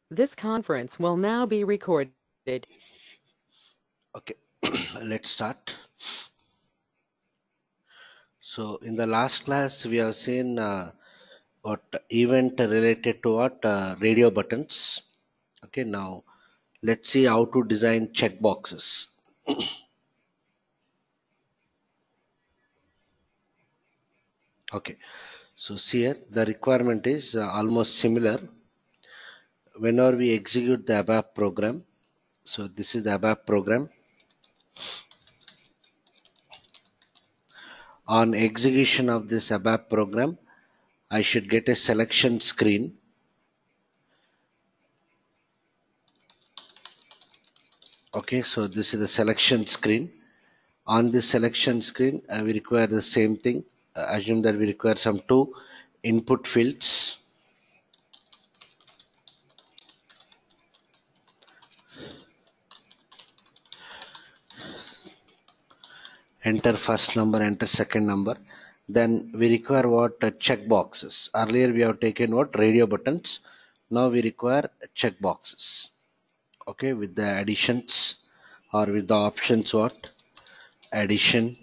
This conference will now be recorded. Okay, let's start. So in the last class, we have seen what event related to what radio buttons. Okay, now let's see how to design checkboxes. Okay, so see here the requirement is almost similar. Whenever we execute the above program, so this is the above program. On execution of this above program, I should get a selection screen. Okay, so this is the selection screen. On this selection screen, we require the same thing. Assume that we require some two input fields. Enter first number, enter second number. Then we require what check boxes. Earlier we have taken what radio buttons. Now we require check boxes. Okay, with the additions or with the options what addition,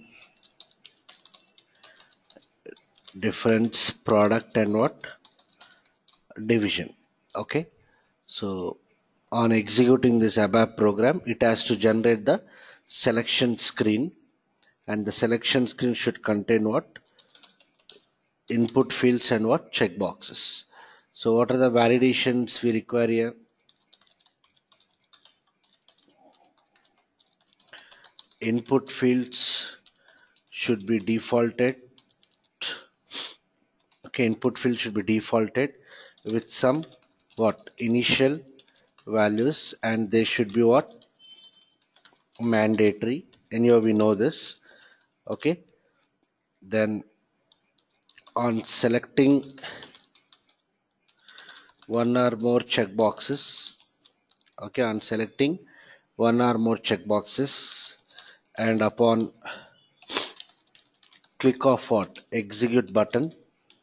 difference, product, and what division. Okay, so on executing this above program, it has to generate the selection screen, and the selection screen should contain what input fields and what checkboxes. So what are the validations we require here? Input fields should be defaulted. Okay, input field should be defaulted with some what initial values, and they should be what mandatory. Anyhow, we know this. Okay, then on selecting one or more checkboxes, okay, on selecting one or more checkboxes, and upon click of what execute button,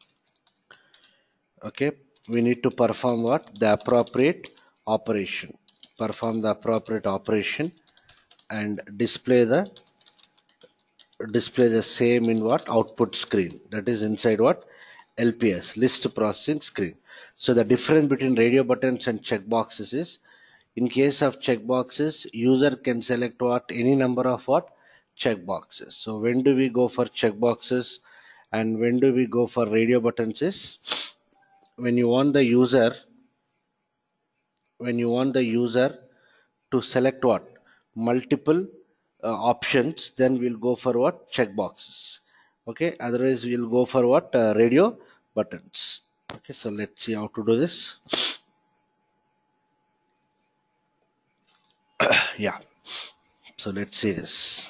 okay, we need to perform what the appropriate operation, perform the appropriate operation, and display the same in what output screen, that is inside what LPS list processing screen. So the difference between radio buttons and checkboxes is, in case of checkboxes, user can select what any number of what checkboxes. So when do we go for checkboxes and when do we go for radio buttons is when you want the user to select what multiple options, then we'll go for what checkboxes. Okay, otherwise we'll go for what radio buttons. Okay, so let's see how to do this. Yeah, so let's see this.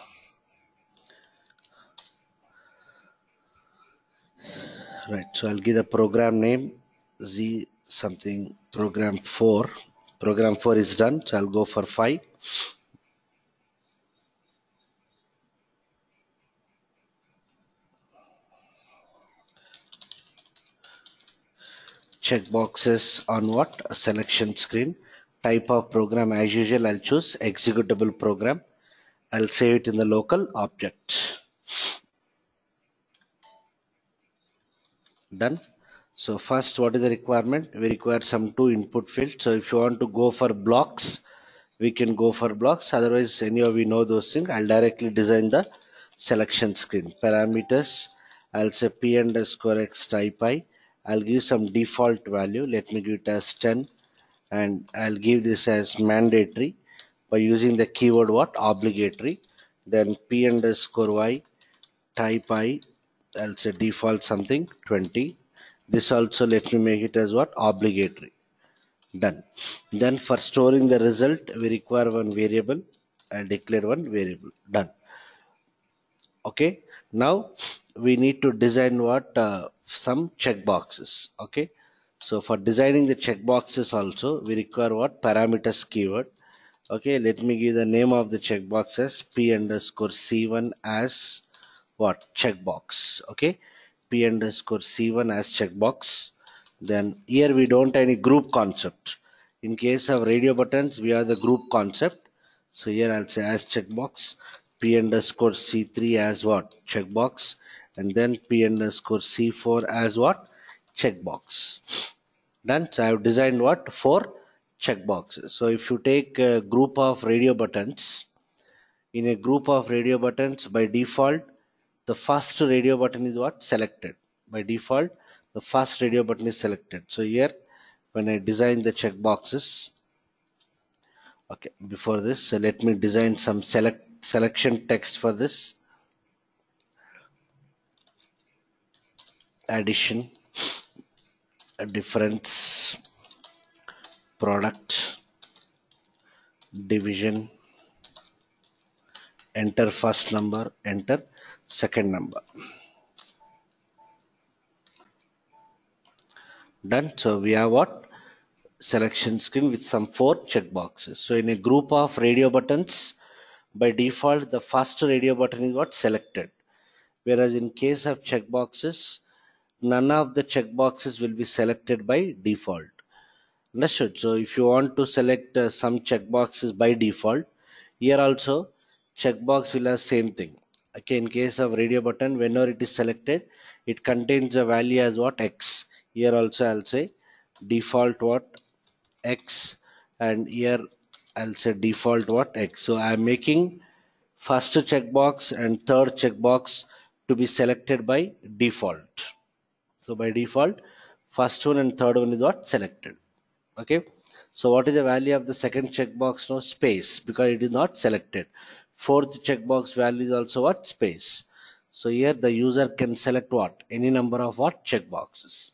Right, so I'll give the program name Z something program 4. Program 4 is done, so I'll go for 5. Check boxes on what a selection screen. Type of program as usual, I'll choose executable program. I'll save it in the local object. Done. So first, what is the requirement? We require some two input fields. So if you want to go for blocks, we can go for blocks. Otherwise, anyhow, we know those things. I'll directly design the selection screen. Parameters, I'll say p underscore x type I. I'll give some default value. Let me give it as 10, and I'll give this as mandatory by using the keyword what obligatory. Then p underscore y type I, I'll say default something 20. This also let me make it as what obligatory. Done. Then for storing the result, we require one variable. I'll declare one variable. Done. Okay. Now we need to design what some checkboxes. Okay. So for designing the checkboxes also, we require what parameters keyword. Okay. Let me give the name of the checkbox as p underscore c1 as what checkbox. Okay, p underscore c1 as checkbox. Then here we don't any group concept. In case of radio buttons, we have the group concept. So here I'll say as checkbox, P underscore C3 as what? Checkbox, and then P underscore C4 as what? Checkbox. Done. So I have designed what? 4 checkboxes. So if you take a group of radio buttons, in a group of radio buttons, by default, the first radio button is what? Selected. By default, the first radio button is selected. So here, when I design the checkboxes, okay, before this, so let me design some selection text for this. Addition, a difference, product, division, enter first number, enter second number. Done. So we have what? Selection screen with some 4 checkboxes. So in a group of radio buttons, by default, the first radio button is what? Selected. Whereas in case of checkboxes, none of the checkboxes will be selected by default. Understood? So if you want to select some checkboxes by default, here also checkbox will have same thing. Okay, in case of radio button, whenever it is selected, it contains a value as what? X. Here also I'll say default what? X, and here I'll say default what? X. So I'm making first checkbox and third checkbox to be selected by default. So by default, first one and third one is what? Selected. Okay. So what is the value of the second checkbox? No, space, because it is not selected. Fourth checkbox value is also what? Space. So here the user can select what? Any number of what? Checkboxes.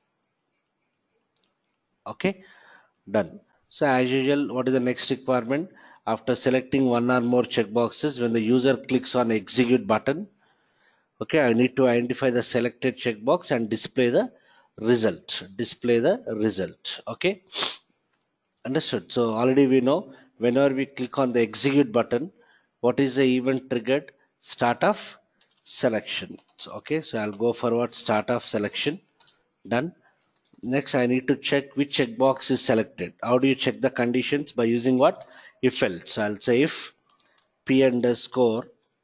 Okay. Done. So as usual, what is the next requirement? After selecting one or more checkboxes, when the user clicks on execute button, okay, I need to identify the selected checkbox and display the result. Display the result. Okay. Understood. So already we know whenever we click on the execute button, what is the event triggered? Start of selection. So, okay, so I'll go forward start of selection. Done. Next, I need to check which checkbox is selected. How do you check the conditions? By using what? If else. So I'll say if p underscore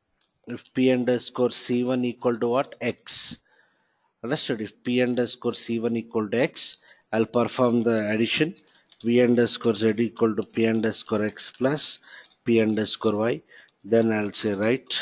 c1 equal to what? X. Understood? If p underscore c1 equal to x, I'll perform the addition. V underscore z equal to p underscore x plus p underscore y. Then I'll say right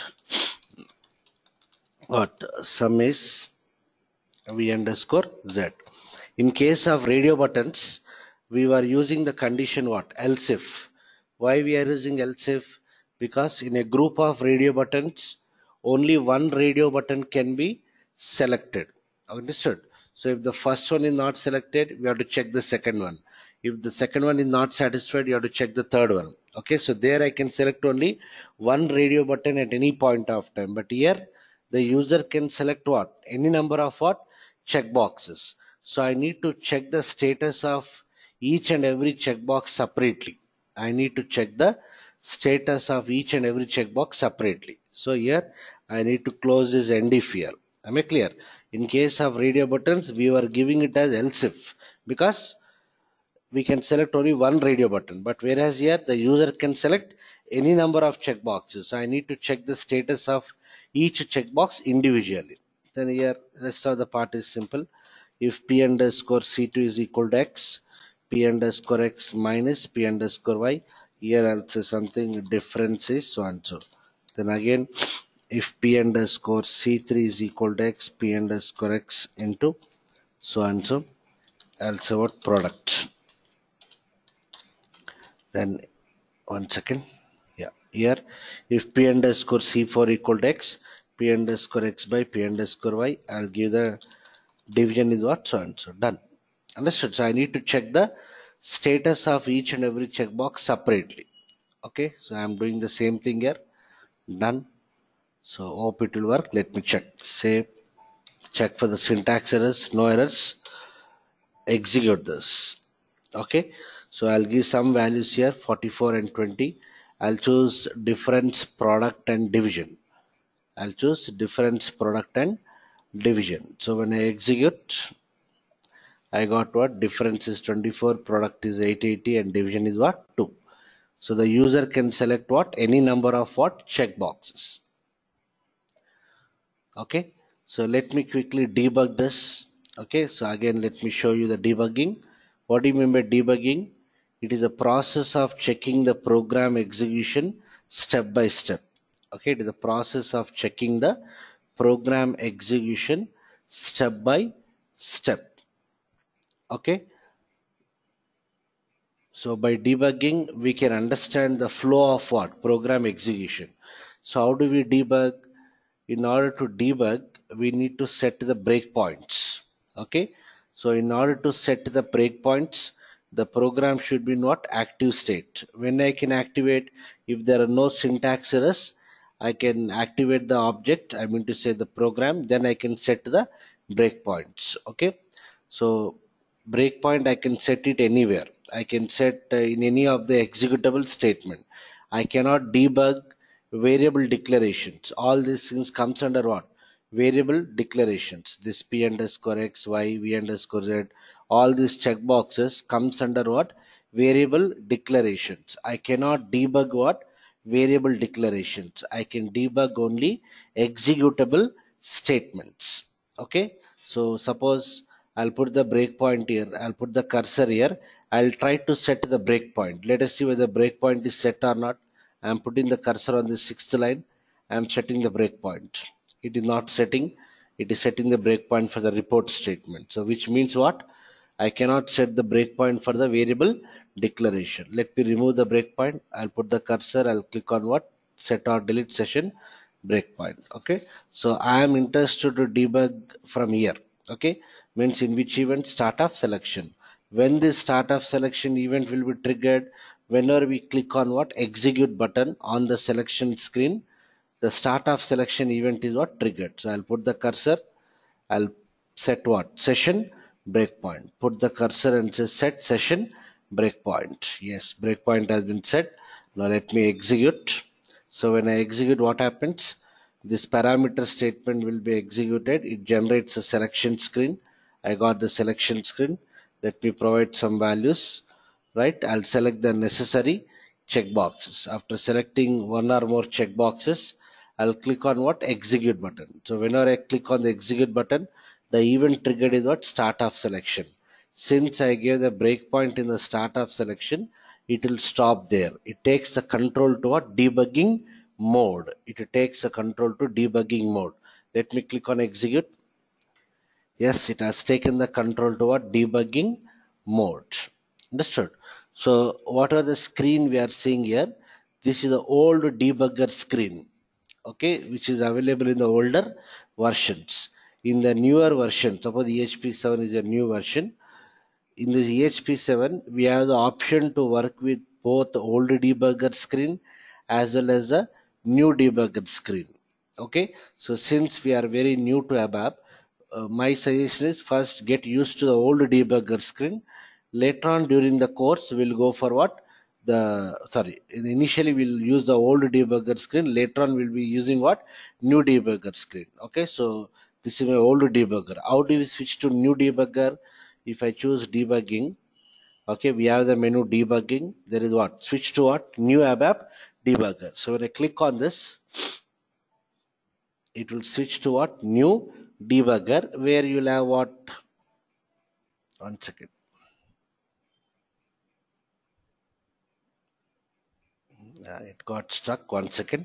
what sum is v underscore z. In case of radio buttons, we were using the condition what? Else if. Why we are using else if? Because in a group of radio buttons, only one radio button can be selected. Understood? So if the first one is not selected, we have to check the second one. If the second one is not satisfied, you have to check the third one. Okay, so there I can select only one radio button at any point of time. But here the user can select what? Any number of what? Checkboxes. So I need to check the status of each and every checkbox separately. I need to check the status of each and every checkbox separately. So here I need to close this end if here. Am I clear? In case of radio buttons, we were giving it as else if, because we can select only one radio button, but whereas here the user can select any number of checkboxes. So I need to check the status of each checkbox individually. Then here rest of the part is simple. If p underscore c2 is equal to x, p underscore x minus p underscore y, here I'll say something difference is so and so. Then again, if p underscore c3 is equal to x, p underscore x into so and so, I'll say what? Product. Then one second, yeah, here if p underscore c4 equal to x, p underscore x by p underscore y, I'll give the division is what? So and so. Done. Understood? So I need to check the status of each and every checkbox separately. Okay, so I'm doing the same thing here. Done. So hope it will work. Let me check. Say check for the syntax errors. No errors. Execute this. Okay, so I'll give some values here, 44 and 20. I'll choose difference, product and division. I'll choose difference, product and division. So when I execute, I got what? Difference is 24, product is 880, and division is what? 2. So the user can select what? Any number of what? Check boxes. Okay, so let me quickly debug this. Okay, so again let me show you the debugging. What do you mean by debugging? It is a process of checking the program execution step by step. Okay, it is a process of checking the program execution step by step. Okay, so by debugging we can understand the flow of what? Program execution. So how do we debug? In order to debug, we need to set the breakpoints. Okay, so in order to set the breakpoints, the program should be not active state. When I can activate, if there are no syntax errors, I can activate the object, I mean to say the program, then I can set the breakpoints. Okay, so breakpoint I can set it anywhere. I can set in any of the executable statement. I cannot debug variable declarations. All these things comes under what? Variable declarations. This p underscore x, y, v underscore z, all these checkboxes comes under what? Variable declarations. I cannot debug what? Variable declarations. I can debug only executable statements. Okay, so suppose I'll put the breakpoint here, I'll put the cursor here, I'll try to set the breakpoint. Let us see whether the breakpoint is set or not. I'm putting the cursor on the 6th line. I'm setting the breakpoint. It is not setting. It is setting the breakpoint for the report statement. So which means what? I cannot set the breakpoint for the variable declaration. Let me remove the breakpoint. I'll put the cursor. I'll click on what? Set or delete session breakpoint. Okay. So I am interested to debug from here. Okay. Means in which event? Start of selection. When this start of selection event will be triggered, whenever we click on what? Execute button on the selection screen, the start of selection event is what? Triggered. So I'll put the cursor, I'll set what? Session breakpoint. Put the cursor and say set session breakpoint. Yes, breakpoint has been set. Now let me execute. So when I execute, what happens? This parameter statement will be executed. It generates a selection screen. I got the selection screen. Let me provide some values. Right, I'll select the necessary checkboxes. After selecting one or more checkboxes, I'll click on what? Execute button. So whenever I click on the execute button, the event triggered is what? Start of selection. Since I gave the breakpoint in the start of selection, it will stop there. It takes the control to what? Debugging mode. It takes the control to debugging mode. Let me click on execute. Yes, it has taken the control to what? Debugging mode. Understood? So what are the screen we are seeing here? This is the old debugger screen, okay, which is available in the older versions. In the newer version, suppose EHP7 is a new version. In this EHP7, we have the option to work with both the old debugger screen as well as the new debugger screen. Okay, so since we are very new to ABAP, my suggestion is first get used to the old debugger screen. Later on during the course, we'll go for what? Initially we'll use the old debugger screen. Later on, we'll be using what? New debugger screen. Okay, so this is my old debugger. How do we switch to new debugger? If I choose debugging, okay, we have the menu debugging. There is what? Switch to what? New ABAP debugger. So when I click on this, it will switch to what? New debugger, where you'll have what? One second. It got stuck. One second.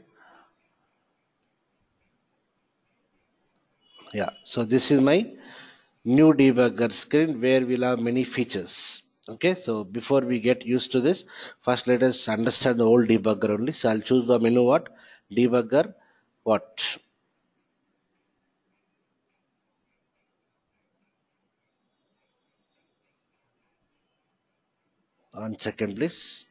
Yeah, so this is my new debugger screen where we'll have many features. Okay, so before we get used to this, first let us understand the old debugger only. So I'll choose the menu what? Debugger what? One second, please.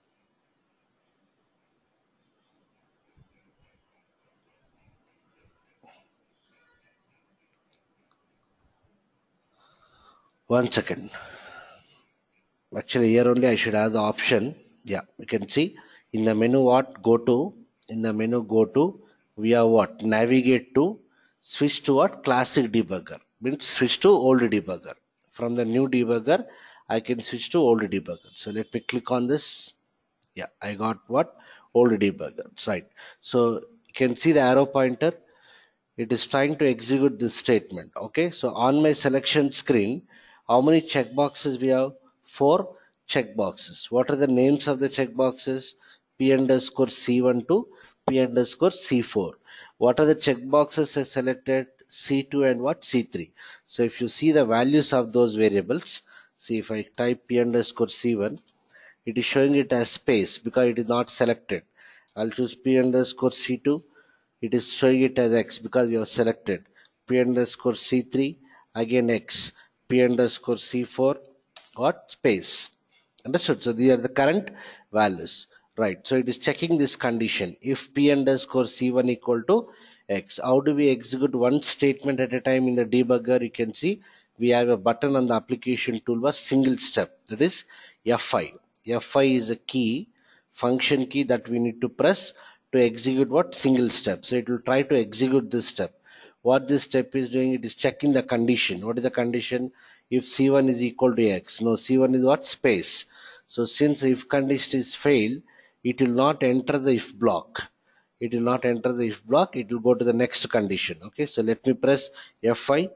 One second. Actually, here only I should have the option. Yeah, you can see in the menu what? Go to. In the menu go to, we have what? Navigate to. Switch to what? Classic debugger. Means switch to old debugger. from the new debugger, I can switch to old debugger. So let me click on this. Yeah, I got what? Old debugger, right? So you can see the arrow pointer. It is trying to execute this statement. Okay, so on my selection screen, how many checkboxes we have? 4 checkboxes. What are the names of the checkboxes? P underscore C1 to P underscore C4. What are the checkboxes I selected? C2 and what? C3. So if you see the values of those variables, see if I type P underscore C1, it is showing it as space because it is not selected. I'll choose P underscore C2. It is showing it as X because we have selected. P underscore C3, again X. P underscore C4, what? Space. Understood? So these are the current values. Right. So it is checking this condition. If P underscore C1 equal to X. How do we execute one statement at a time in the debugger? You can see we have a button on the application toolbar, single step. That is F5. F5 is a key, function key that we need to press to execute what? Single step. So it will try to execute this step. What this step is doing, it is checking the condition. What is the condition? If C1 is equal to X. No, C1 is what? Space. So since if condition is failed, it will not enter the if block. It will not enter the if block. It will go to the next condition. Okay, so let me press F5.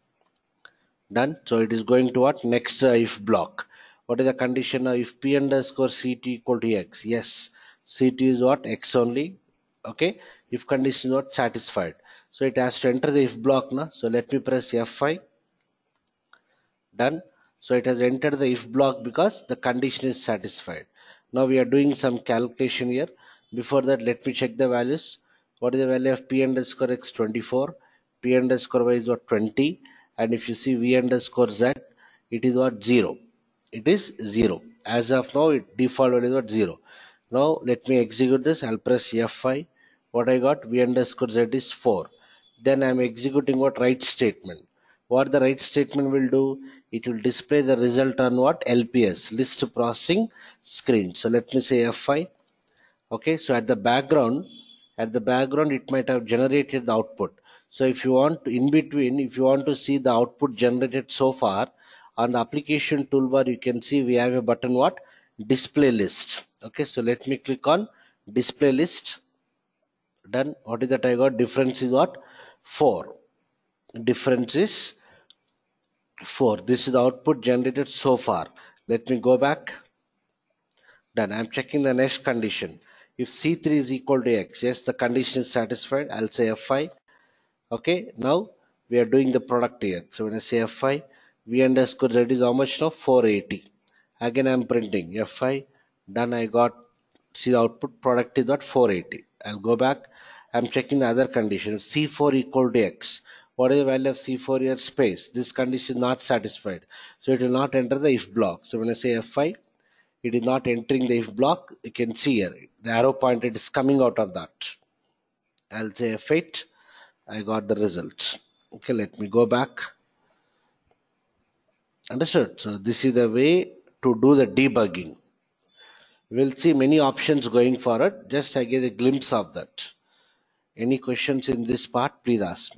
Done. So it is going to what? Next if block. What is the condition? If P underscore CT equal to X. Yes, CT is what? X only. Okay, if condition is not satisfied. So it has to enter the if block now. So let me press F5. Done. So it has entered the if block because the condition is satisfied. Now we are doing some calculation here. Before that, let me check the values. What is the value of P underscore X? 24. P underscore Y is what? 20. And if you see V underscore Z, it is what? 0. It is 0. As of now, it default value is what? 0. Now let me execute this. I'll press F5. What I got? V underscore Z is 4. Then I'm executing what? Write statement. What the write statement will do? It will display the result on what? LPS, list processing screen. So let me say F5. Okay, so at the background it might have generated the output. So if you want to, in between, if you want to see the output generated so far, on the application toolbar you can see we have a button, what? Display list. Okay, so let me click on display list. Done. What is that I got? Difference is what? 4. Difference is 4. This is the output generated so far. Let me go back. Done. I'm checking the next condition. If C3 is equal to X, yes, the condition is satisfied. I'll say F5. Okay, now we are doing the product here. So when I say F5, V underscore Z is how much now? 480. Again, I'm printing F5. Done. I got, see the output product is what? 480. I'll go back. I'm checking the other condition. If C4 equal to X, what is the value of C4 here? Space. This condition is not satisfied. So it will not enter the if block. So when I say F5, it is not entering the if block. You can see here the arrow pointer is coming out of that. I'll say F8. I got the result. Okay, let me go back. Understood? So this is the way to do the debugging. We'll see many options going forward. Just I get a glimpse of that. Any questions in this part, please ask me.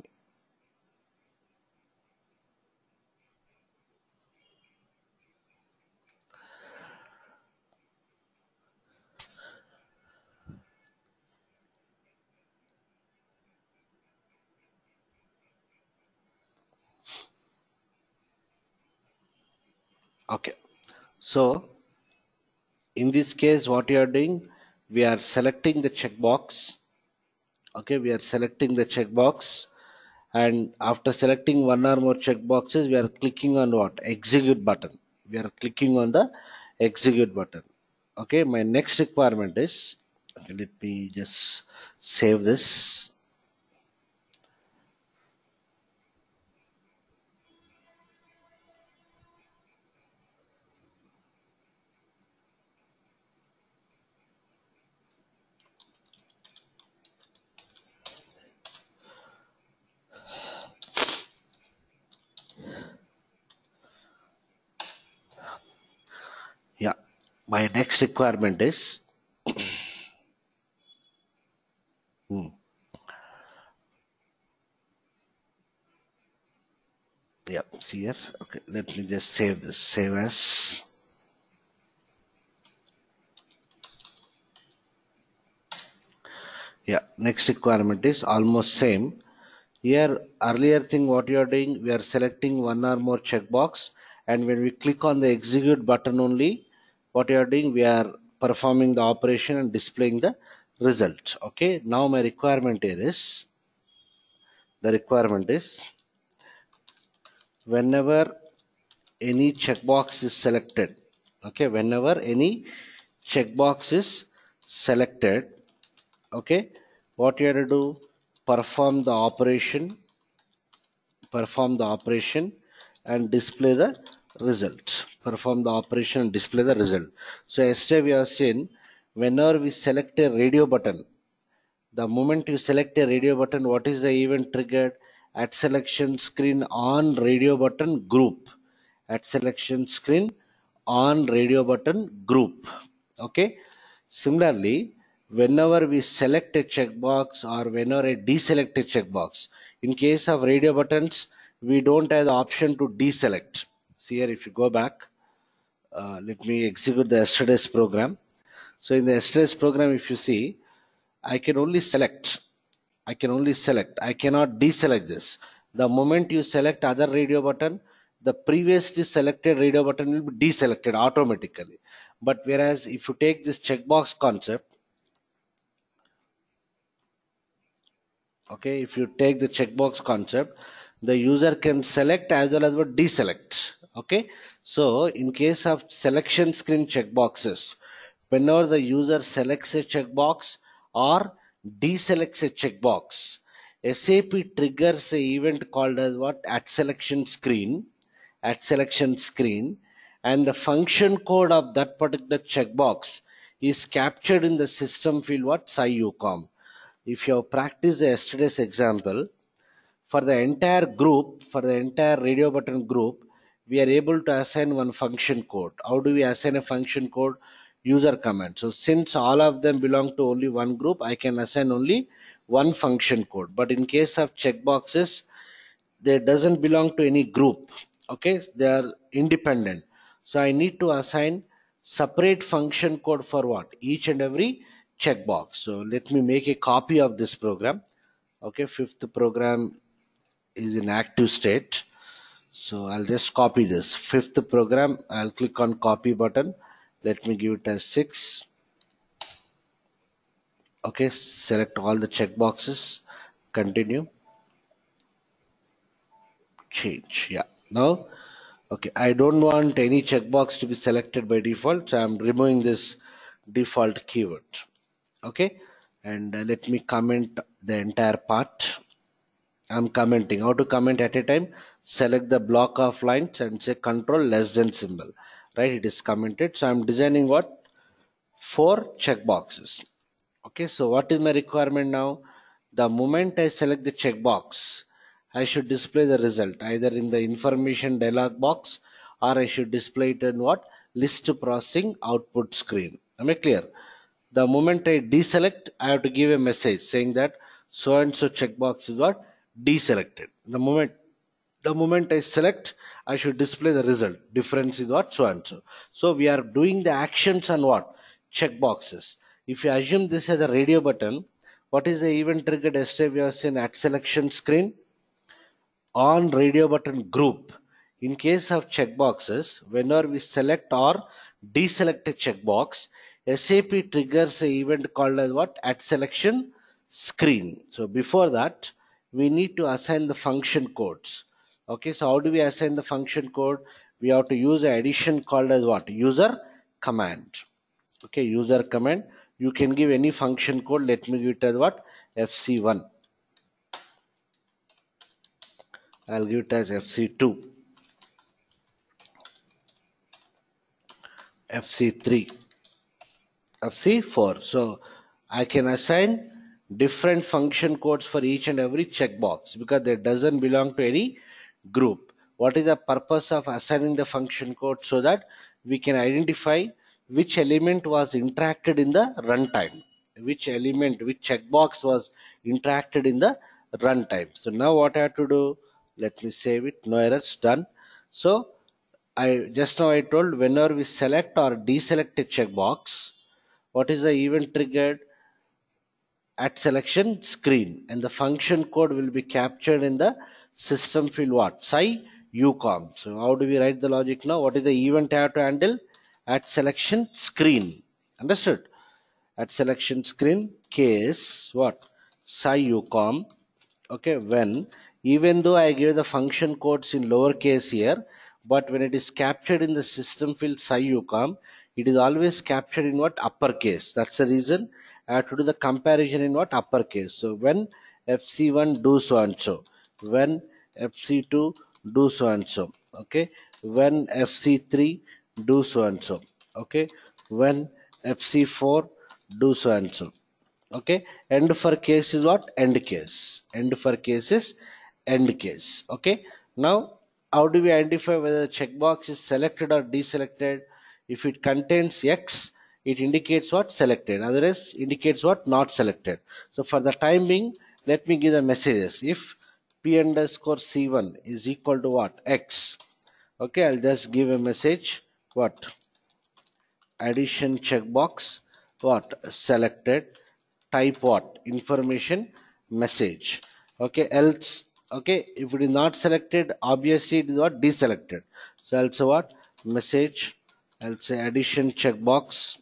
Okay, so in this case, what you are doing, we are selecting the checkbox. Okay, we are selecting the checkbox, and after selecting one or more checkboxes, we are clicking on what? Execute button. We are clicking on the execute button. Okay, my next requirement is, okay, let me just save this. Yeah, my next requirement is, hmm, Yeah, see here. Okay, let me just save this. Save as. Yeah, next requirement is almost same. Here, earlier thing what you are doing, we are selecting one or more checkbox, and when we click on the execute button only, what you are doing, we are performing the operation and displaying the result. Okay, now my requirement here is, the requirement is whenever any checkbox is selected, okay, whenever any checkbox is selected, okay, what you have to do, perform the operation, perform the operation and display the result. Perform the operation and display the result. So yesterday we have seen, whenever we select a radio button, the moment you select a radio button, what is the event triggered? At selection screen on radio button group. At selection screen on radio button group. Okay. Similarly, whenever we select a checkbox or whenever I deselect a checkbox, in case of radio buttons, we don't have the option to deselect. See here, if you go back, let me execute the yesterday's program. So in the yesterday's program, if you see, I can only select. I can only select. I cannot deselect this. The moment you select other radio button, the previously selected radio button will be deselected automatically. But whereas if you take this checkbox concept, okay, if you take the checkbox concept, the user can select as well as deselect. Okay, so in case of selection screen checkboxes, whenever the user selects a checkbox or deselects a checkbox, SAP triggers a event called as what? At selection screen. At selection screen, and the function code of that particular checkbox is captured in the system field what? SciUCom. If you have practiced yesterday's example, for the entire group, for the entire radio button group, we are able to assign one function code. How do we assign a function code? User command. So since all of them belong to only one group, I can assign only one function code. But in case of checkboxes, they doesn't belong to any group. Okay, they are independent. So I need to assign separate function code for what? Each and every checkbox. So let me make a copy of this program. Okay, fifth program is in active state, so I'll just copy this fifth program. I'll click on copy button. Let me give it as 6. Okay, select all the checkboxes, continue, change. Yeah, now, okay, I don't want any checkbox to be selected by default, so I'm removing this default keyword. Okay, and let me comment the entire part. I'm commenting. How to comment at a time? Select the block of lines and say control less than symbol. Right? It is commented. So I'm designing what? 4 checkboxes. Okay, so what is my requirement now? The moment I select the checkbox, I should display the result either in the information dialog box or I should display it in what? List processing output screen. Am I clear? The moment I deselect, I have to give a message saying that so and so checkbox is what? Deselected. The moment I select, I should display the result. Difference is what? So and so. So we are doing the actions on what? Checkboxes. If you assume this as a radio button, what is the event triggered yesterday we have seen at selection screen? On radio button group. In case of checkboxes, whenever we select or deselect a checkbox, SAP triggers an event called as what? At selection screen. So before that, we need to assign the function codes. Okay, so how do we assign the function code? We have to use an addition called as what? User command. Okay, user command. You can give any function code. Let me give it as what? FC1. I'll give it as FC2. FC3, FC4. So I can assign different function codes for each and every checkbox because they doesn't belong to any group. What is the purpose of assigning the function code? So that we can identify which element was interacted in the runtime, which element, which checkbox was interacted in the runtime. So now what I have to do? Let me save it. No errors. Done. So I just now I told whenever we select or deselect a checkbox, what is the event triggered at selection screen, and the function code will be captured in the system field what psi ucom. So how do we write the logic now? What is the event I have to handle at selection screen? Understood? At selection screen case what psi ucom. Okay, when even though I give the function codes in lowercase here, but when it is captured in the system field psi ucom, it is always captured in what uppercase. That's the reason I have to do the comparison in what uppercase. So when fc1 do so and so, when fc2 do so and so, okay, when fc3 do so and so, okay, when fc4 do so and so. Okay, end for case is what? End case. End for case is end case. Okay, now how do we identify whether the checkbox is selected or deselected? If it contains X, it indicates what? Selected. Otherwise indicates what? Not selected. So for the time being, let me give the messages. If p underscore c1 is equal to what? X. Okay, I'll just give a message. What? Addition checkbox. What? Selected. Type what? Information message. Okay, else, okay, if it is not selected, obviously it is what? Deselected. So I'll say what? Message. I'll say addition checkbox.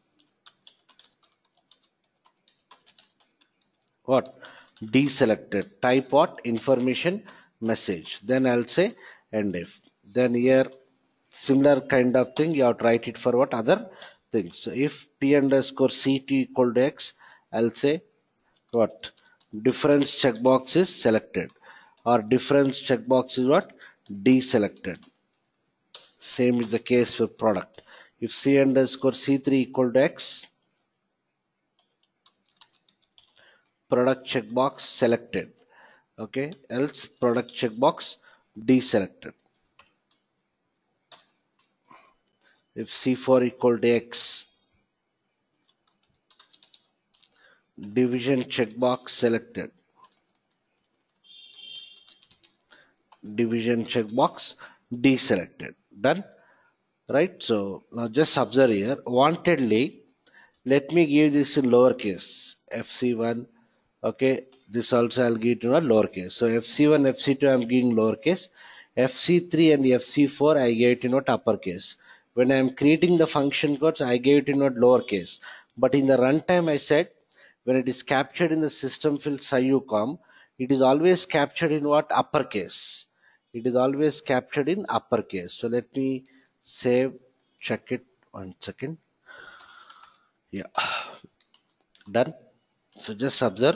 What? Deselected. Type what? Information message. Then I'll say end if. Then here similar kind of thing you have to write it for what? Other things. So if p underscore ct equal to x, I'll say what? Difference checkbox is selected, or difference checkbox is what? Deselected. Same is the case for product. If c underscore c3 equal to x, product checkbox selected. Okay, else product checkbox deselected. If c4 equal to x, division checkbox selected. Division checkbox deselected. Done. Right? So now just observe here. Wantedly, let me give this in lowercase. fc1. Okay, this also I'll give it in a lowercase. So fc1, fc2 I'm giving lowercase. fc3 and fc4 I gave it in what? Uppercase. When I am creating the function codes, I gave it in what? Lowercase. But in the runtime I said when it is captured in the system field SciUcom, it is always captured in what? Uppercase. It is always captured in uppercase. So let me save, check it 1 second. Yeah, done. So just observe,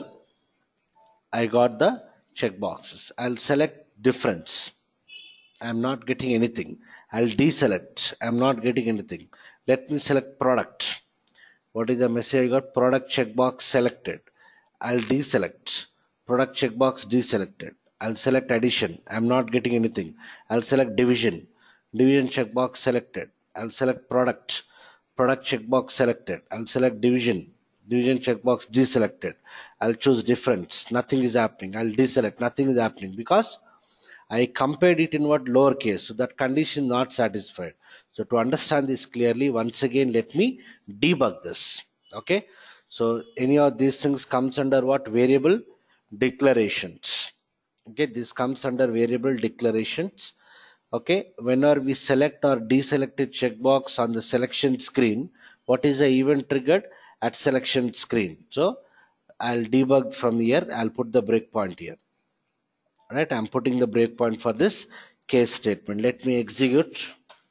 I got the checkboxes. I'll select difference. I'm not getting anything. I'll deselect. I'm not getting anything. Let me select product. What is the message I got? Product checkbox selected. I'll deselect. Product checkbox deselected. I'll select addition. I'm not getting anything. I'll select division. Division checkbox selected. I'll select product. Product checkbox selected. I'll select division. Division checkbox deselected. I'll choose difference. Nothing is happening. I'll deselect. Nothing is happening because I compared it in what? Lowercase. So that condition not satisfied. So to understand this clearly, once again, let me debug this. Okay. So any of these things comes under what? Variable declarations. Okay. This comes under variable declarations. Okay. Whenever we select or deselect a checkbox on the selection screen, what is the event triggered at selection screen? So I'll debug from here. I'll put the breakpoint here. Right, I'm putting the breakpoint for this case statement. Let me execute.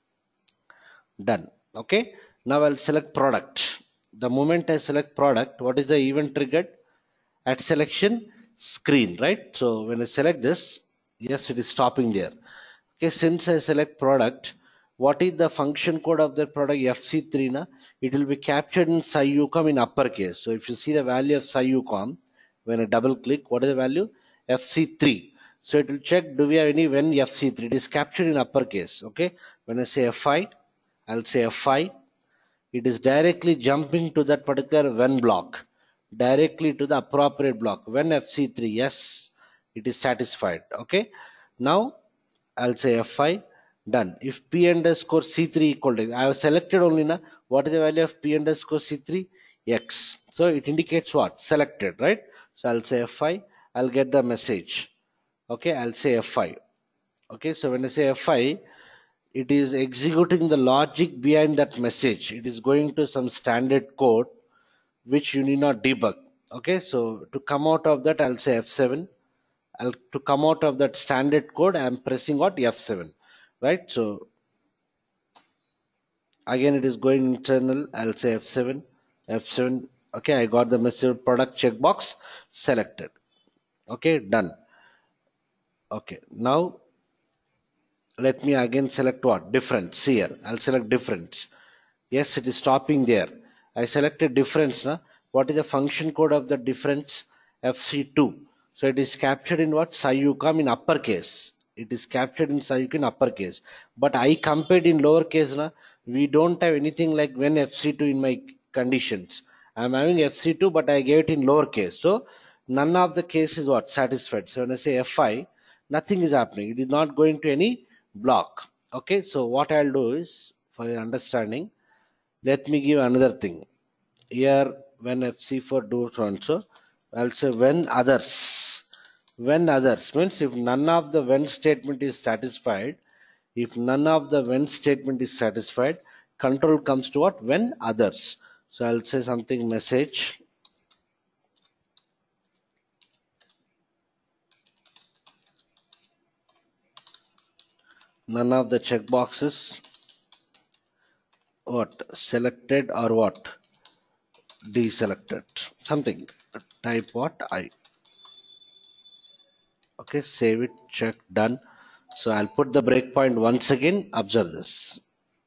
Done. Okay, now I'll select product. The moment I select product, what is the event triggered at selection screen? Right, so when I select this, yes, it is stopping there. Okay, since I select product, what is the function code of that product? fc3 na, it will be captured in SciUcom in uppercase. So if you see the value of SciUcom, when I double click, what is the value? fc3. So it will check, do we have any when fc3? It is captured in uppercase. Okay, when I say f5, I'll say f5. It is directly jumping to that particular when block, directly to the appropriate block. When fc3, yes, it is satisfied. Okay, Now I'll say F5, done. If P underscore C3 equal to, I have selected only now, what is the value of P underscore C3? X. So it indicates what? Selected, right? So I'll say F5, I'll get the message. Okay, I'll say F5. Okay, so when I say F5, it is executing the logic behind that message. It is going to some standard code which you need not debug. Okay, so to come out of that, I'll say F7. To come out of that standard code, I'm pressing what? F7, right? So again, it is going internal. I'll say F7, F7. Okay, I got the message product checkbox selected. Okay, done. Okay, now let me again select what? Difference here. I'll select difference. Yes, it is stopping there. I selected difference. Now, what is the function code of the difference? FC2. So it is captured in what? SciUCom in uppercase. It is captured in SciUCom in uppercase. But I compared in lowercase. Now, we don't have anything like when FC2 in my conditions. I'm having FC2, but I gave it in lowercase. So none of the case is what? Satisfied. So when I say F5, nothing is happening. It is not going to any block. Okay, so what I'll do is, for your understanding, let me give another thing. Here, when FC4 do so, I'll say when others. When others means if none of the when statement is satisfied, if none of the when statement is satisfied, control comes to what? When others. So I'll say something message. None of the checkboxes what selected or what deselected. Something. Type what I. Okay, save it, check, done. So I'll put the breakpoint once again. Observe this.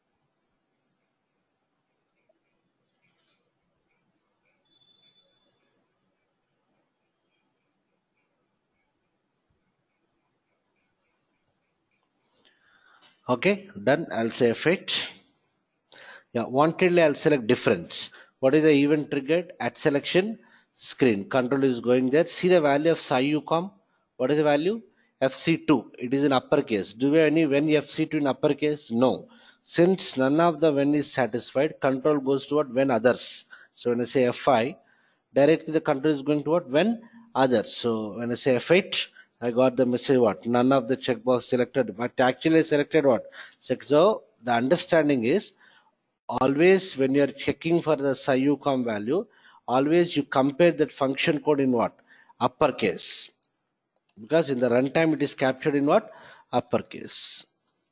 Okay, done. I'll say effect. Yeah, wantedly I'll select difference. What is the event triggered? At selection screen. Control is going there. See the value of SciUCom. What is the value? FC2. It is in uppercase. Do we have any when FC2 in uppercase? No. Since none of the when is satisfied, control goes to what? When others. So when I say F5, directly the control is going to what? When others. So when I say F8, I got the message what? None of the checkbox selected, but actually I selected what? So the understanding is always when you're checking for the SciUCom value, always you compare that function code in what? Uppercase. Because in the runtime it is captured in what? Uppercase.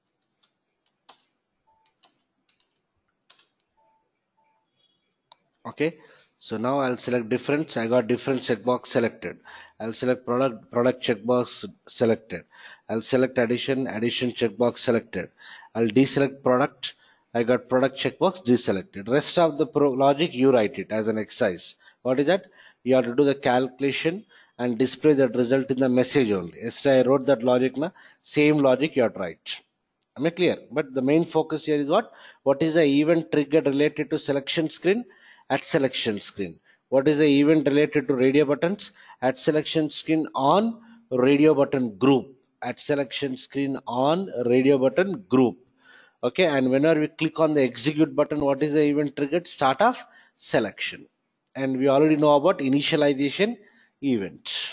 Okay. So now I'll select difference. I got different checkbox selected. I'll select product checkbox selected. I'll select addition checkbox selected. I'll deselect product. I got product checkbox deselected. Rest of the logic you write it as an exercise. What is that? You have to do the calculation and display that result in the message only. Yesterday I wrote that logic na same logic you have to write. Am I clear? But the main focus here is what? What is the event triggered related to selection screen? At selection screen. What is the event related to radio buttons? At selection screen on radio button group. At selection screen on radio button group. Okay, and whenever we click on the execute button, what is the event triggered? Start of selection. And we already know about initialization event.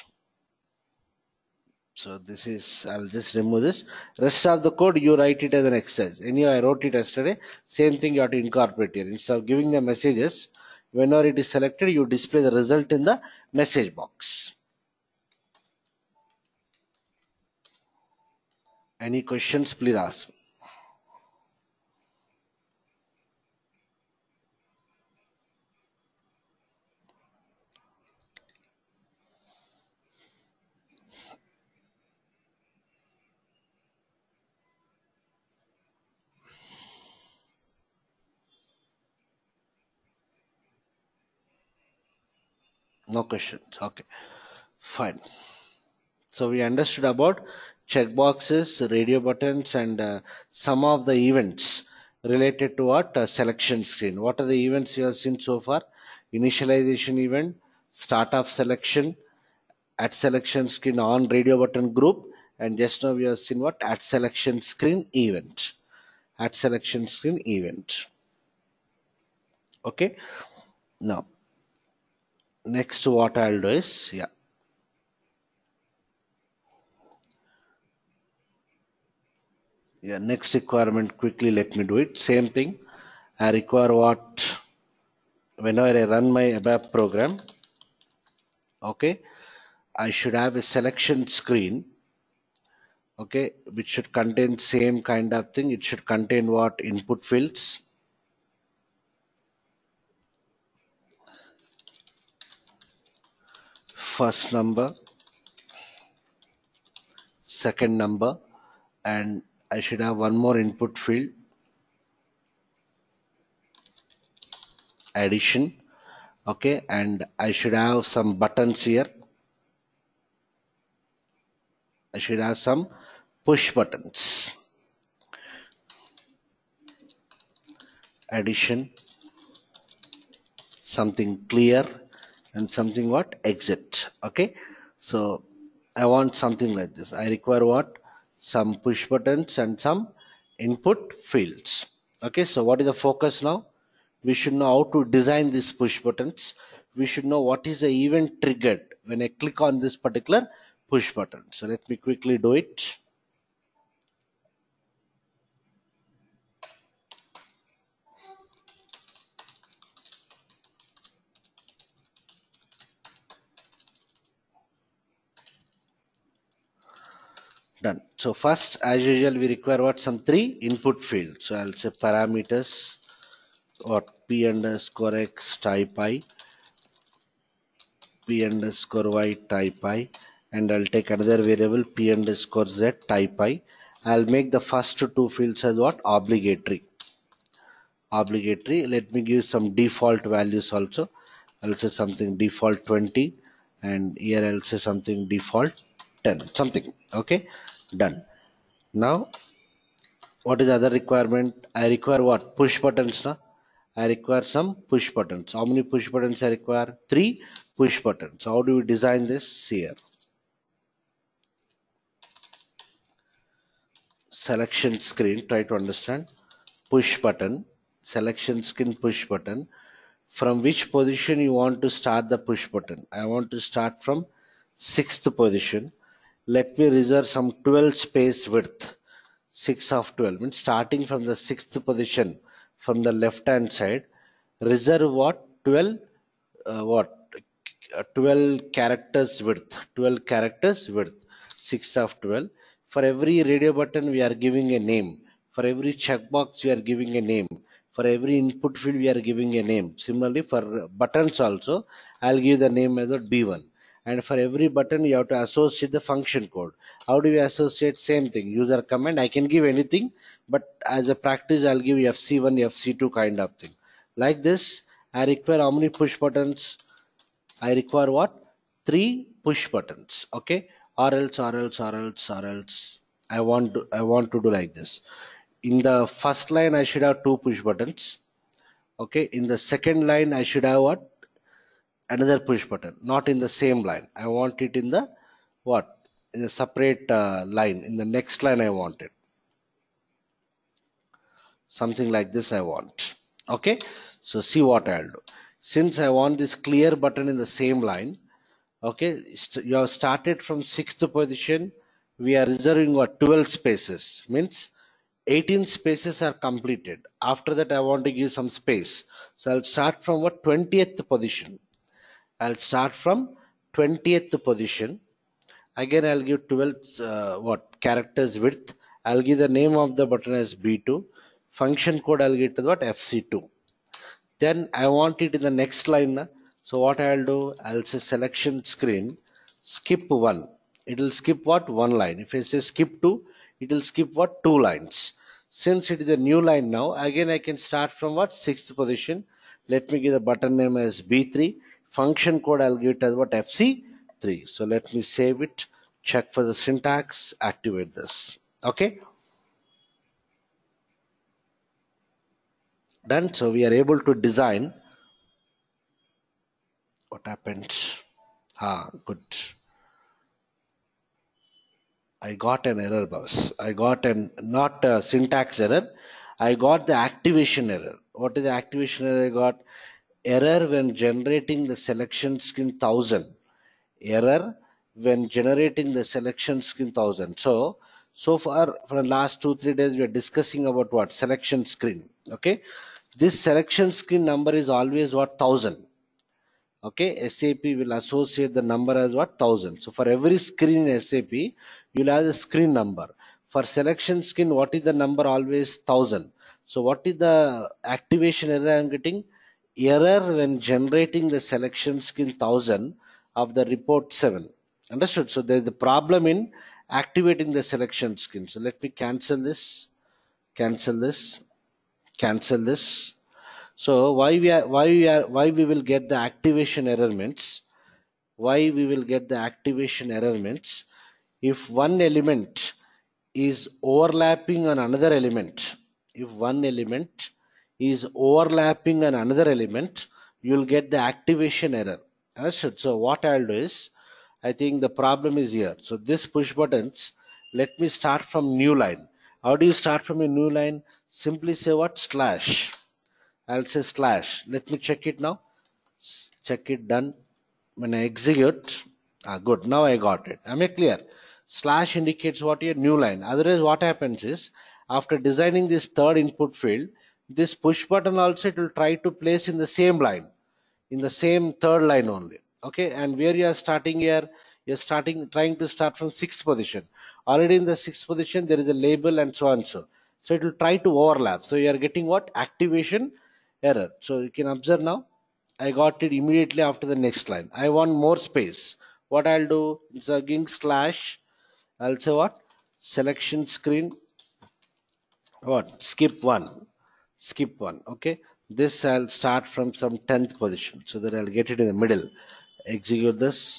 So this is, I'll just remove this. Rest of the code you write it as an exercise. Anyway, I wrote it yesterday. Same thing you have to incorporate here. Instead of giving the messages, whenever it is selected, you display the result in the message box. Any questions, please ask. No questions. Okay, fine. So we understood about checkboxes, radio buttons, and some of the events related to what selection screen. What are the events you have seen so far? Initialization event, start of selection, at selection screen on radio button group, and just now we have seen what? Add selection screen event. Add selection screen event. Okay. Now, next what I'll do is, next requirement, quickly let me do it. Same thing. I require what? Whenever I run my ABAP program, okay, I should have a selection screen, okay, which should contain same kind of thing. It should contain what? Input fields, first number, second number, and I should have one more input field, addition, okay, and I should have some buttons here. I should have some push buttons, addition, something clear, and something what? Exit. Okay, so I want something like this. I require what? Some push buttons and some input fields. Okay, so what is the focus now? We should know how to design these push buttons. We should know what is the event triggered when I click on this particular push button. So let me quickly do it. Done. So first, as usual, we require what? Some three input fields. So I'll say parameters, what? P underscore X type I, P underscore Y type I, and I'll take another variable P underscore Z type I. I'll make the first two fields as what? Obligatory. Obligatory. Let me give some default values also. I'll say something default 20, and here I'll say something default 10. Something. Okay. Done. Now, what is the other requirement? I require what? Push buttons. Na? I require some push buttons. How many push buttons I require? 3 push buttons. How do we design this? Here. Selection screen. Try to understand. Push button. Selection screen push button. From which position you want to start the push button? I want to start from 6th position. Let me reserve some 12 space width. 6 of 12 means starting from the 6th position from the left hand side. Reserve what? 12 what 12 characters width, 12 characters width, 6 of 12. For every radio button we are giving a name, for every checkbox we are giving a name, for every input field we are giving a name. Similarly for buttons also I'll give the name as a b1, and for every button you have to associate the function code. How do we associate? Same thing, user command. I can give anything, but as a practice I'll give fc1 fc2 kind of thing. Like this, I require how many push buttons? I require what? 3 push buttons. Okay. Or else. I want to do like this. In the first line, I should have 2 push buttons. Okay. In the second line, I should have what? Another push button. Not in the same line. I want it in the what? In a separate line. In the next line, I want it. Something like this I want. Okay. So see what I'll do. Since I want this clear button in the same line, okay, you have started from 6th position. We are reserving what? 12 spaces. Means 18 spaces are completed. After that, I want to give some space. So I'll start from what? 20th position. I'll start from 20th position. Again, I'll give 12 what? Characters width. I'll give the name of the button as B2. Function code I'll give to what? FC2. Then I want it in the next line. So what I'll do? I'll say selection screen skip 1. It will skip what? 1 line. If I say skip 2, it will skip what? 2 lines. Since it is a new line now, again I can start from what? 6th position. Let me give the button name as B3. Function code I'll give it as what? FC3. So let me save it, check for the syntax, activate this. Okay. Done. So we are able to design. What happened? Good. I got an error, boss. I got an not a syntax error. I got the activation error. What is the activation error I got? Error when generating the selection screen 1000. Error when generating the selection screen 1000. So far for the last 2-3 days we are discussing about what selection screen. Okay, this selection screen number is always what 1000. Okay, SAP will associate the number as what 1000. So for every screen in SAP you'll have the screen number. For selection screen, what is the number? Always 1000. So what is the activation error I'm getting? Error when generating the selection screen 1000 of the report 7. Understood? So there's the problem in activating the selection screen. So let me cancel this, cancel this, cancel this. So why we will get the activation error means, why we will get the activation error means, if one element is overlapping on another element, if one element is overlapping on another element, you will get the activation error. Understood? So what I'll do is, I think the problem is here. So this push buttons, let me start from new line. How do you start from a new line? Simply say what? Slash. I'll say slash. Let me check it now. Check it, done. When I execute, good. Now I got it. Am I clear? Slash indicates what your new line. Otherwise, what happens is, after designing this third input field, this push button also it will try to place in the same line, in the same third line only. Okay, and where you are starting here, you're trying to start from sixth position. Already in the sixth position, there is a label and so on so. So it will try to overlap. So you are getting what? Activation error. So you can observe now, I got it immediately after the next line. I want more space. What I'll do is again slash, I'll say what? Selection screen, what? Skip one. Skip one. Okay. This I'll start from some 10th position so that I'll get it in the middle. Execute this.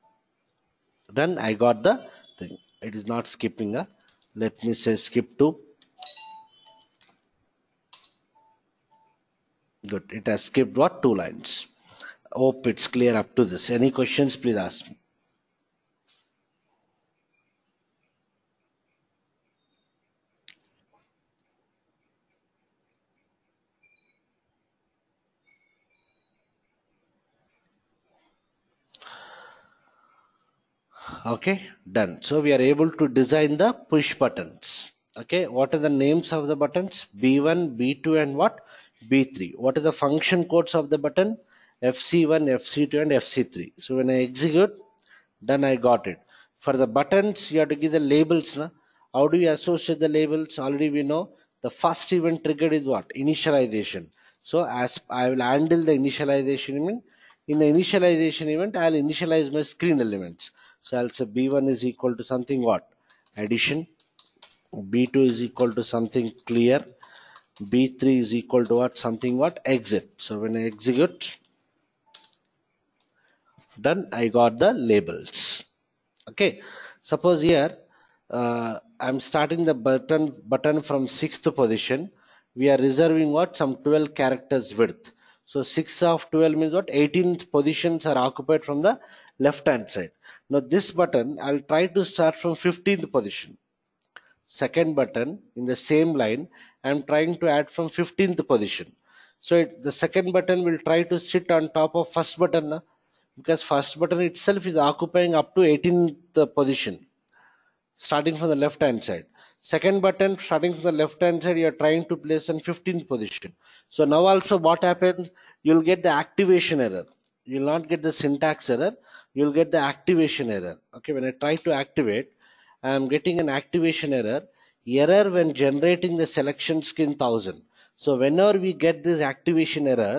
Done. I got the thing. It is not skipping. Let me say skip 2. Good. It has skipped what? 2 lines. Hope it's clear up to this. Any questions, please ask me. Okay, done. So we are able to design the push buttons. Okay, what are the names of the buttons? B1, B2 and what? B3. What are the function codes of the button? FC1, FC2 and FC3. So when I execute, done, I got it. For the buttons, you have to give the labels. Na? How do you associate the labels? Already we know the first event triggered is what? Initialization. So as I will handle the initialization event, in the initialization event, I will initialize my screen elements. So I'll say B1 is equal to something what? Addition. B2 is equal to something clear. B3 is equal to what? Something what? Exit. So when I execute, done, I got the labels. Okay. Suppose here I'm starting the button from 6th position. We are reserving what? Some 12 characters width. So 6 of 12 means what? 18 positions are occupied from the left hand side. Now this button, I'll try to start from 15th position. Second button in the same line, I'm trying to add from 15th position. So the second button will try to sit on top of first button, because first button itself is occupying up to 18th position, starting from the left hand side. Second button starting from the left hand side, you are trying to place in 15th position. So now also what happens? You'll get the activation error. You'll not get the syntax error. You'll get the activation error. Okay, when I try to activate, I am getting an activation error. Error when generating the selection screen 1000. So whenever we get this activation error,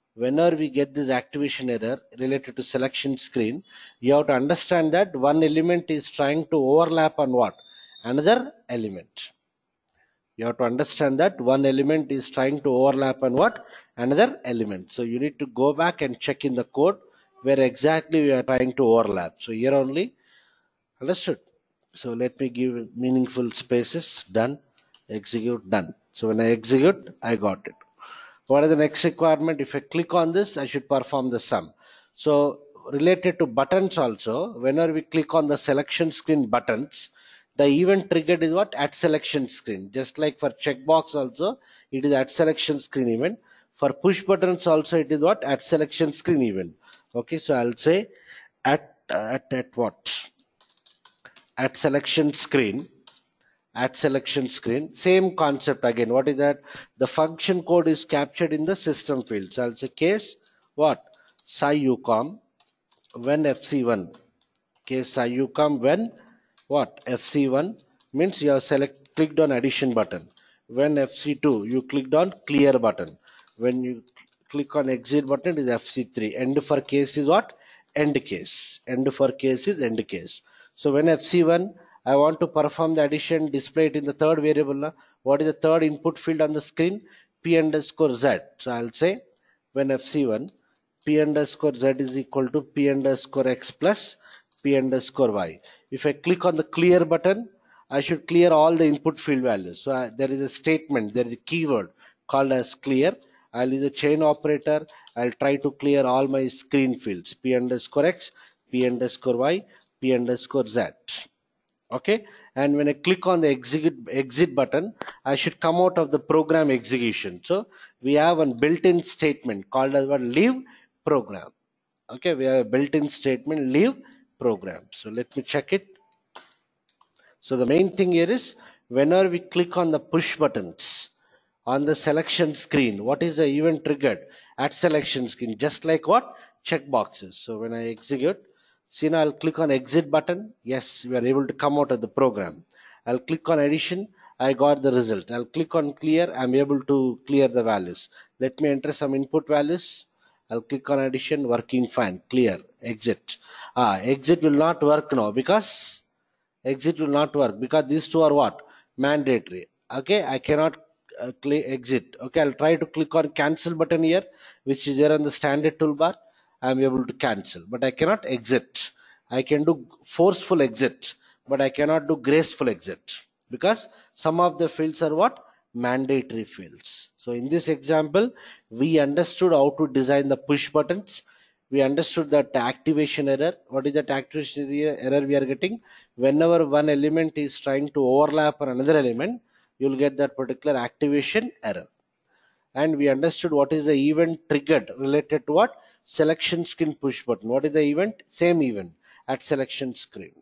related to selection screen, you have to understand that one element is trying to overlap on what? Another element. You have to understand that one element is trying to overlap on what? Another element. So you need to go back and check in the code where exactly we are trying to overlap. So here only, understood? So let me give meaningful spaces. Done. Execute. Done. So when I execute, I got it. What is the next requirement? If I click on this, I should perform the sum. So related to buttons also, whenever we click on the selection screen buttons, The event triggered is what? At selection screen. Just like for checkbox also, it is at selection screen event. For push buttons also, it is what? At selection screen event. Okay, so I'll say at what? At selection screen. At selection screen, same concept again. What is that? The function code is captured in the system field. So I'll say case what? SciUCom when FC1. Case SciUCom when what? FC1 means you have clicked on addition button. When FC2 you clicked on clear button. When you click on exit button, it is FC3. End for case is what? End case. End for case is end case. So when FC1 I want to perform the addition, display it in the third variable. What is the third input field on the screen? P underscore Z. So I'll say when FC1 P underscore Z is equal to P underscore X plus P underscore Y. If I click on the clear button, I should clear all the input field values. So there is a statement, there is a keyword called as clear. I'll use a chain operator. I'll try to clear all my screen fields, P underscore X, P underscore Y, P underscore Z. Okay, and when I click on the exit button, I should come out of the program execution. So we have one built-in statement called as what? Leave program. Okay, we have a built-in statement leave program. So let me check it. So the main thing here is whenever we click on the push buttons on the selection screen, what is the event triggered? At selection screen, just like what? Checkboxes. So when I execute, see now I'll click on exit button. Yes, we are able to come out of the program. I'll click on addition. I got the result. I'll click on clear. I'm able to clear the values. Let me enter some input values. I'll click on addition. Working fine. Clear. Exit. Exit will not work now because exit will not work because these two are what? Mandatory. Okay, I cannot click exit. Okay, I'll try to click on cancel button here, which is there on the standard toolbar. I'm able to cancel, but I cannot exit. I can do forceful exit, but I cannot do graceful exit because some of the fields are what? Mandatory fields. So in this example, we understood how to design the push buttons. We understood that activation error. What is that activation error we are getting? Whenever one element is trying to overlap on another element, you'll get that particular activation error. And we understood what is the event triggered related to what? Selection screen push button. What is the event? Same event at selection screen.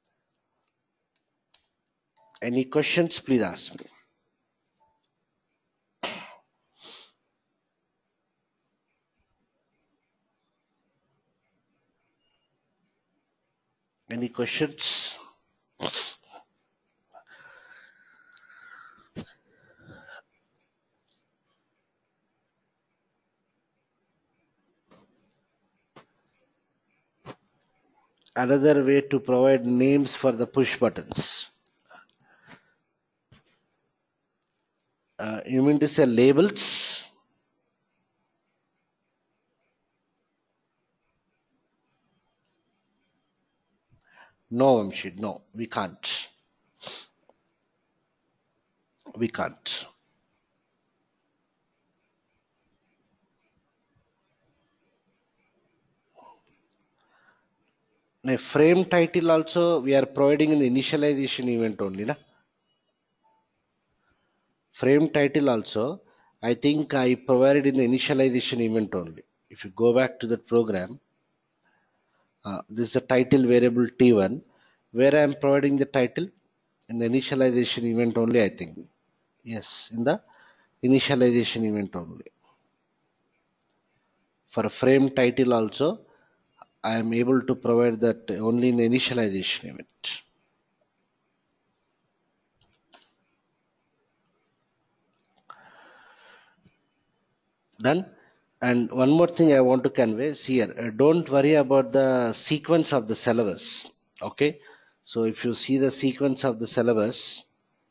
Any questions? Please ask me. Any questions? Another way to provide names for the push buttons. You mean to say labels? No, Amshid, no, we can't. We can't. A frame title also we are providing in the initialization event only, na? Frame title also, I think I provided in the initialization event only. If you go back to the program, this is the title variable T1, where I am providing the title in the initialization event only, I think. Yes, in the initialization event only. For a frame title also, I am able to provide that only in the initialization event. Done. And one more thing I want to convey here, don't worry about the sequence of the syllabus. Okay, so if you see the sequence of the syllabus,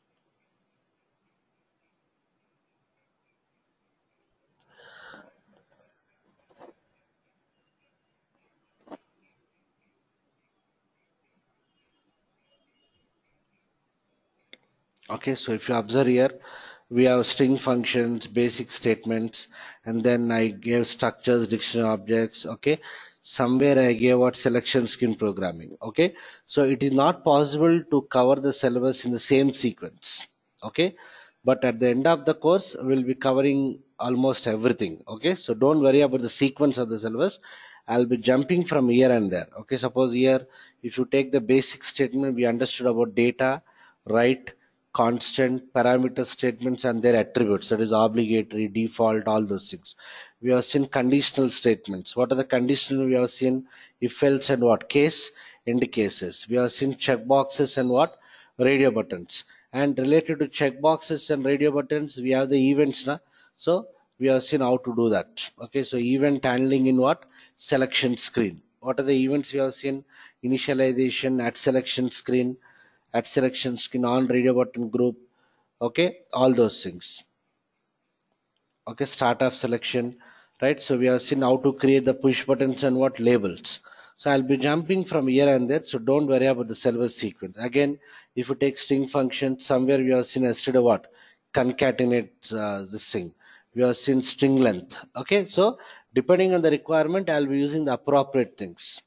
okay, so if you observe here, we have string functions, basic statements, and then I gave structures, dictionary objects. Okay, somewhere I gave what selection screen programming. Okay, so it is not possible to cover the syllabus in the same sequence. Okay, but at the end of the course we'll be covering almost everything. Okay, so don't worry about the sequence of the syllabus. I'll be jumping from here and there. Okay, suppose here if you take the basic statement, we understood about data, right, constant, parameter statements and their attributes, that is obligatory, default, all those things. We have seen conditional statements. What are the conditional? We have seen if else and what, case, end cases. We have seen checkboxes and what, radio buttons. And related to checkboxes and radio buttons, we have the events now. So we have seen how to do that. Okay, so event handling in what, selection screen. What are the events we have seen? Initialization, at selection screen, on radio button group. Okay, all those things. Okay, start of selection, right? So we have seen how to create the push buttons and what labels. So I'll be jumping from here and there, so don't worry about the syllabus sequence. Again, if you take string function, somewhere we have seen yesterday what, concatenate this thing. We have seen string length. Okay, so depending on the requirement, I'll be using the appropriate things.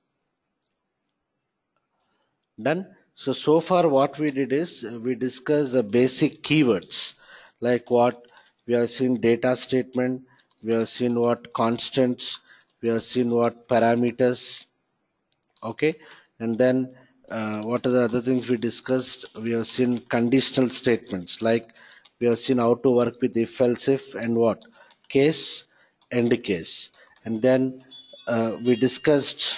Done. So far what we did is we discussed the basic keywords, like what we have seen, data statement, we have seen what constants, we have seen what parameters. Okay, and then what are the other things we discussed? We have seen conditional statements, like we have seen how to work with if else if and what, case, end case. And then we discussed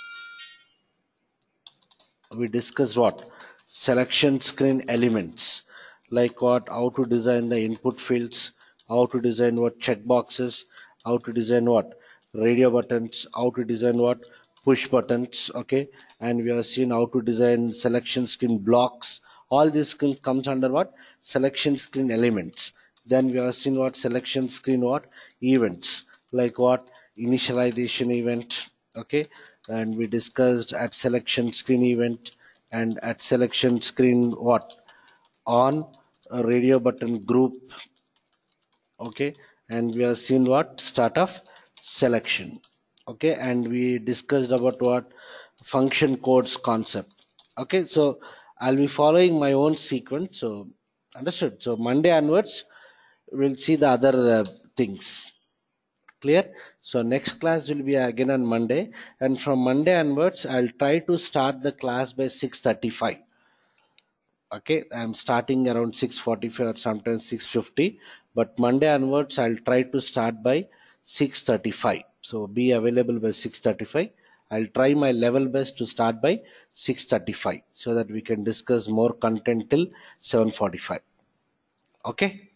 what, selection screen elements, like what, how to design the input fields, how to design what, checkboxes, how to design what, radio buttons, how to design what, push buttons. Okay, and we have seen how to design selection screen blocks. All this comes under what, selection screen elements. Then we have seen what, selection screen what, events, like what, initialization event. Okay, and we discussed at selection screen event and at selection screen what, on a radio button group. Okay, and we have seen what, start of selection. Okay, and we discussed about what, function codes concept. Okay, so I'll be following my own sequence, so understood. So Monday onwards we'll see the other things. Clear? So next class will be again on Monday, and from Monday onwards I'll try to start the class by 6:35. Okay, I'm starting around 6:45 or sometimes 6:50, but Monday onwards I'll try to start by 6:35. So be available by 6:35. I'll try my level best to start by 6:35 so that we can discuss more content till 7:45. Okay,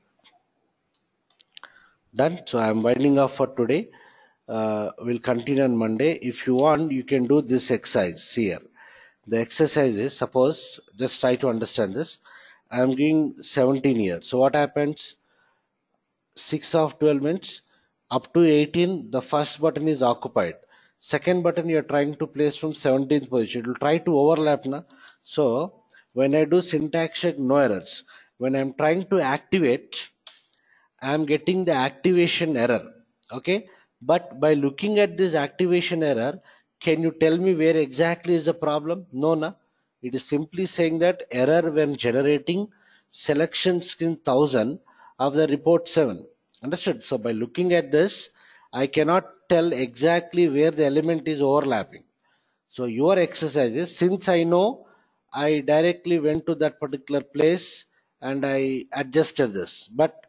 done. So I'm winding off for today. We'll continue on Monday. If you want, you can do this exercise here. The exercise is, suppose, just try to understand this. I'm giving 17 years. So what happens? 6 of 12 means up to 18, the first button is occupied. Second button you're trying to place from 17th position. It will try to overlap. Na? So when I do syntax check, no errors. When I'm trying to activate, I'm getting the activation error. Okay, but by looking at this activation error, can you tell me where exactly is the problem? No, na. It is simply saying that error when generating selection screen 1000 of the report 7. Understood? So by looking at this, I cannot tell exactly where the element is overlapping. So your exercise is, since I know, I directly went to that particular place and I adjusted this. But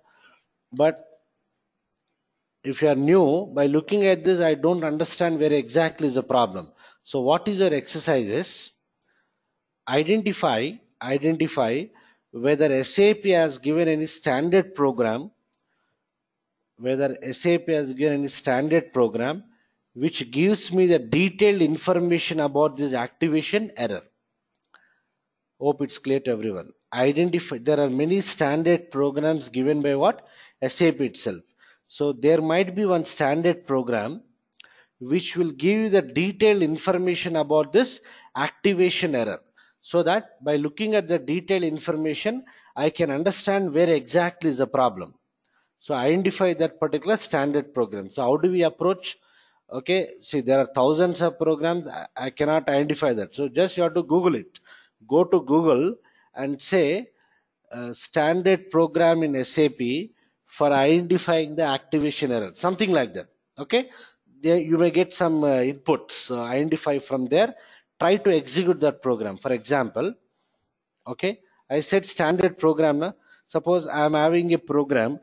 if you are new, by looking at this, I don't understand where exactly is the problem. So what is your exercise is, identify whether SAP has given any standard program, which gives me the detailed information about this activation error. Hope it's clear to everyone. There are many standard programs given by what? SAP itself. So there might be one standard program which will give you the detailed information about this activation error, so that by looking at the detailed information, I can understand where exactly is the problem. So identify that particular standard program. So how do we approach? Okay, see, there are thousands of programs. I cannot identify that. So just you have to Google it. Go to Google and say standard program in SAP for identifying the activation error, something like that. Okay, there you may get some inputs. Identify from there. Try to execute that program. For example, okay, I said standard program. Na? Suppose I am having a program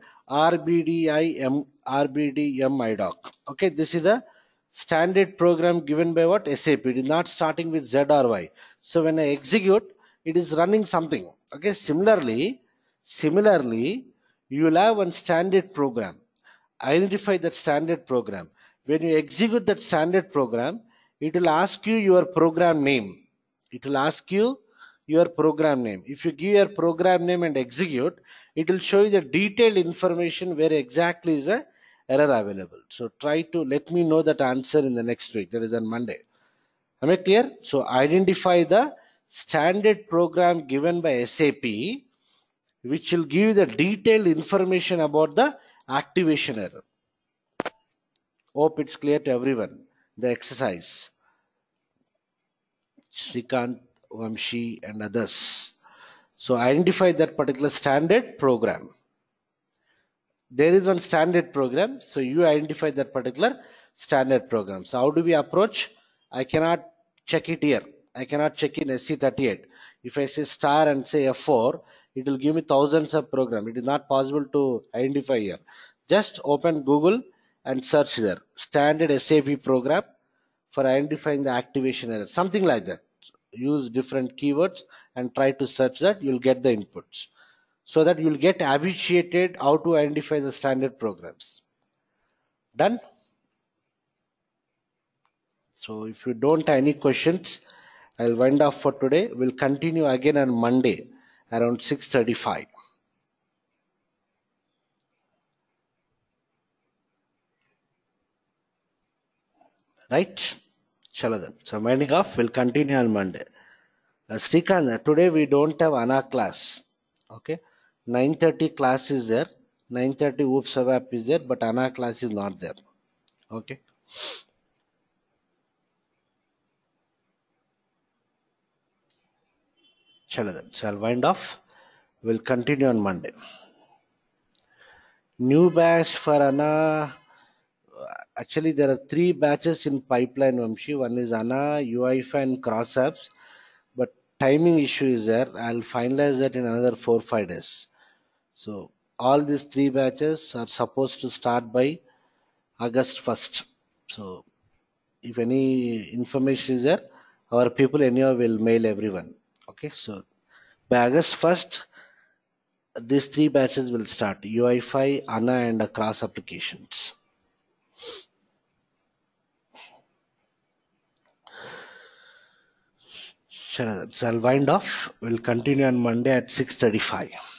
rbdim okay, this is a standard program given by what? SAP. It is not starting with Z or Y. So when I execute, it is running something. Okay, similarly you will have one standard program. Identify that standard program. When you execute that standard program, it will ask you your program name. It will ask you your program name. If you give your program name and execute, it will show you the detailed information where exactly is the error available. So try to let me know that answer in the next week, that is on Monday. Am I clear? So identify the standard program given by SAP which will give you the detailed information about the activation error. Hope it's clear to everyone. The exercise. Srikant, Vamshi, and others. So identify that particular standard program. There is one standard program, so you identify that particular standard program. So how do we approach? I cannot check it here. I cannot check in SC38. If I say star and say F4, it will give me thousands of programs. It is not possible to identify here. Just open Google and search there. Standard SAP program for identifying the activation error. Something like that. Use different keywords and try to search that. You'll get the inputs, so that you'll get habituated how to identify the standard programs. Done? So if you don't have any questions, I'll wind up for today. We'll continue again on Monday around 6:35. Right? Chalo then. So winding off, we'll continue on Monday. Srikant, today we don't have ANA class. Okay? 9:30 class is there. 9:30 OOPS swap is there, but ANA class is not there. Okay? Chalo then. So I'll wind off. We'll continue on Monday. New batch for ANA. Actually, there are 3 batches in pipeline, Vamshi. One is ANA, UEFI, and cross apps. But timing issue is there. I'll finalize that in another 4-5 days. So all these 3 batches are supposed to start by August 1st. So if any information is there, our people anyhow will mail everyone. Okay, so by August 1st, these 3 batches will start: UEFI, ANA, and cross applications. So I'll wind off. We'll continue on Monday at 6:35.